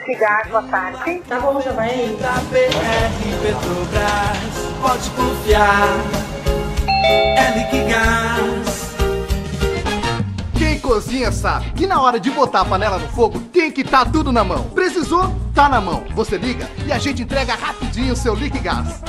Liquigás, boa tarde. Tá bom, já vai aí. Da BR Petrobras, pode confiar, é Liquigás. Quem cozinha sabe que na hora de botar a panela no fogo tem que estar tudo na mão. Precisou? Tá na mão. Você liga e a gente entrega rapidinho o seu Liquigás.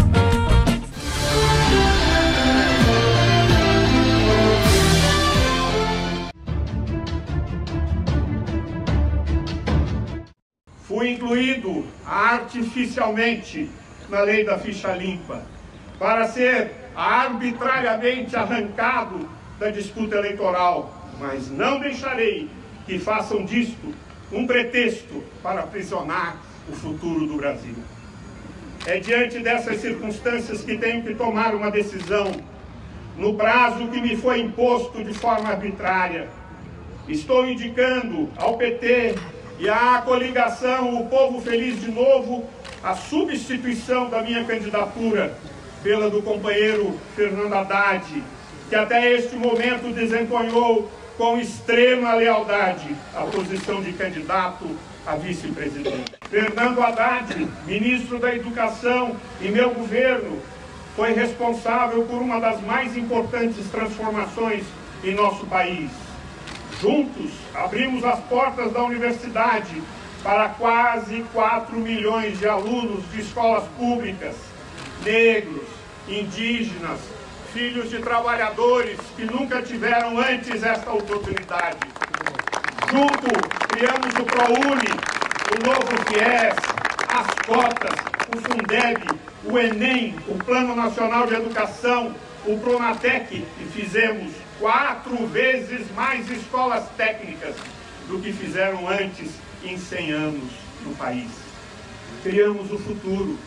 Fui incluído artificialmente na lei da ficha limpa para ser arbitrariamente arrancado da disputa eleitoral, mas não deixarei que façam disto um pretexto para aprisionar o futuro do Brasil. É diante dessas circunstâncias que tenho que tomar uma decisão no prazo que me foi imposto de forma arbitrária. Estou indicando ao PT e à coligação O Povo Feliz de Novo a substituição da minha candidatura pela do companheiro Fernando Haddad, que até este momento desempenhou com extrema lealdade a posição de candidato a vice-presidente. Fernando Haddad, ministro da Educação e meu governo, foi responsável por uma das mais importantes transformações em nosso país. Juntos, abrimos as portas da universidade para quase 4 milhões de alunos de escolas públicas, negros, indígenas, filhos de trabalhadores que nunca tiveram antes esta oportunidade. Junto, criamos o ProUni, o novo FIES, as cotas, o Fundeb, o Enem, o Plano Nacional de Educação, o Pronatec, e fizemos 4 vezes mais escolas técnicas do que fizeram antes em 100 anos no país. Criamos o futuro.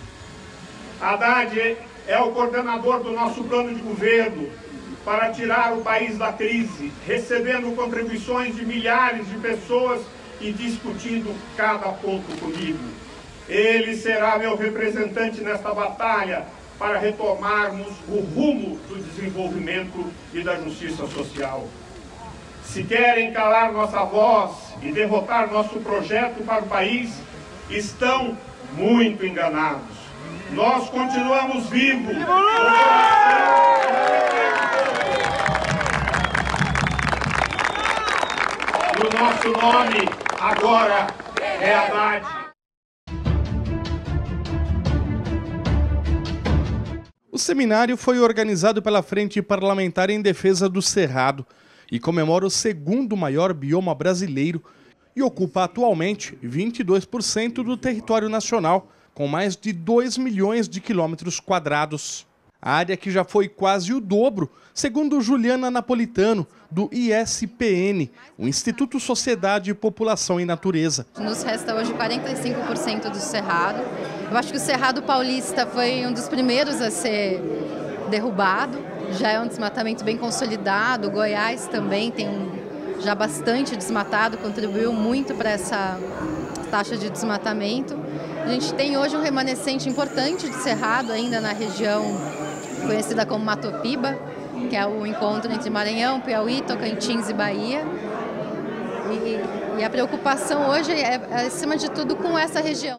Haddad é o coordenador do nosso plano de governo para tirar o país da crise, recebendo contribuições de milhares de pessoas e discutindo cada ponto comigo. Ele será meu representante nesta batalha para retomarmos o rumo do desenvolvimento e da justiça social. Se querem calar nossa voz e derrotar nosso projeto para o país, estão muito enganados. Nós continuamos vivos. E o nosso nome agora é Haddad. O seminário foi organizado pela Frente Parlamentar em Defesa do Cerrado e comemora o segundo maior bioma brasileiro e ocupa atualmente 22% do território nacional, com mais de 2 milhões de quilômetros quadrados. A área que já foi quase o dobro, segundo Juliana Napolitano, do ISPN, o Instituto Sociedade, População e Natureza. Nos resta hoje 45% do Cerrado. Eu acho que o Cerrado Paulista foi um dos primeiros a ser derrubado. Já é um desmatamento bem consolidado. O Goiás também tem já bastante desmatado, contribuiu muito para essa taxa de desmatamento. A gente tem hoje um remanescente importante de cerrado ainda na região conhecida como Matopiba, que é o encontro entre Maranhão, Piauí, Tocantins e Bahia. E a preocupação hoje é, acima de tudo, com essa região.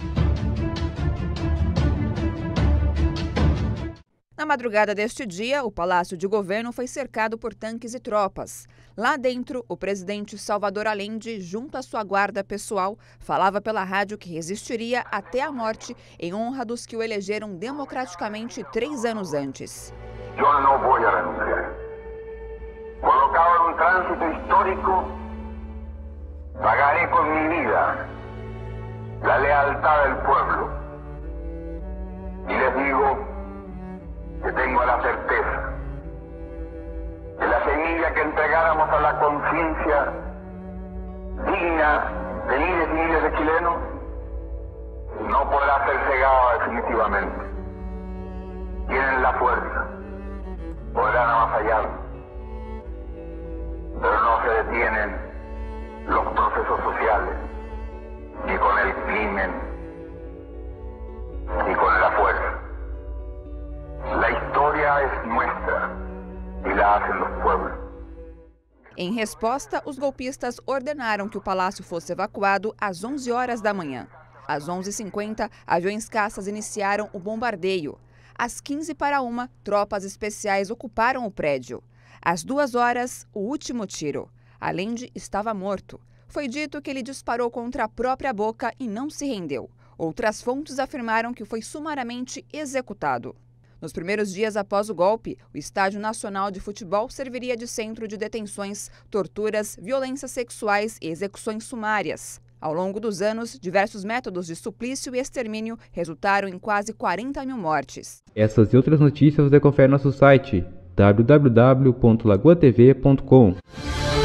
Na madrugada deste dia, o Palácio de Governo foi cercado por tanques e tropas. Lá dentro, o presidente Salvador Allende, junto à sua guarda pessoal, falava pela rádio que resistiria até a morte em honra dos que o elegeram democraticamente 3 anos antes. Eu não vou renunciar. Colocado em trânsito histórico, pagaré com minha vida a lealtad do povo. E les digo que tengo la certeza que la semilla que entregáramos a la conciencia digna de miles y miles de chilenos no podrá ser cegada definitivamente. Tienen la fuerza, podrán avasallar, pero no se detienen los procesos sociales, ni con el crimen, ni con la fuerza. La historia es nuestra y la hacen los pueblos. Em resposta, os golpistas ordenaram que o palácio fosse evacuado às 11 horas da manhã. Às 11h50, aviões caças iniciaram o bombardeio. Às 1:45, tropas especiais ocuparam o prédio. Às 2 horas, o último tiro. Allende estava morto. Foi dito que ele disparou contra a própria boca e não se rendeu. Outras fontes afirmaram que foi sumariamente executado. Nos primeiros dias após o golpe, o Estádio Nacional de Futebol serviria de centro de detenções, torturas, violências sexuais e execuções sumárias. Ao longo dos anos, diversos métodos de suplício e extermínio resultaram em quase 40 mil mortes. Essas e outras notícias você confere no nosso site www.lagoatv.com.